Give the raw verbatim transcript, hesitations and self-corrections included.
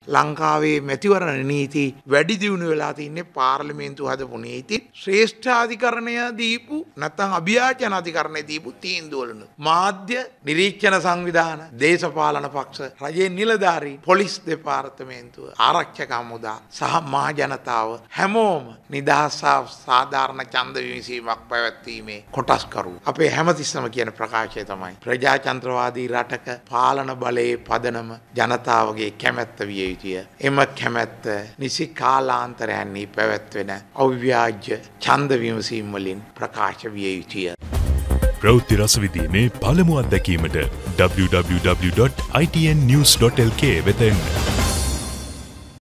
ලංකාවේ මැතිවරණ නීති වැඩි දියුණු වෙලා තින්නේ පාර්ලිමේන්තුව හදපු නීති ශ්‍රේෂ්ඨාධිකරණය දීපු නැත්නම් අභියාචන අධිකරණය දීපු තීන්දුවලුණු මාධ්‍ය නිරීක්ෂණ සංවිධාන දේශපාලන පක්ෂ රජයේ නිලධාරීන් පොලිස් දෙපාර්තමේන්තුව ආරක්ෂක හමුදා සහ මහ ජනතාව හැමෝම නිදහස් සාධාරණ ඡන්ද විමසීමක් පැවැත්වීමේ කොටස්කරු අපේ හැමතිස්සම කියන ප්‍රකාශය තමයි ප්‍රජාතන්ත්‍රවාදී රටක පාලන බලයේ පදනම ජනතාවගේ කැමැත්ත විය යුතුය. එම කැමැත්ත නිසි කාලාන්තරයන්හි පැවැත්වෙන අව්‍යාජ්‍ය ඡන්ද විමසීම් වලින් ප්‍රකාශ විය යුතුය. ප්‍රවෘත්ති රස විදීමේ පළමු අත්දැකීමට w w w dot i t n news dot l k වෙත එන්න.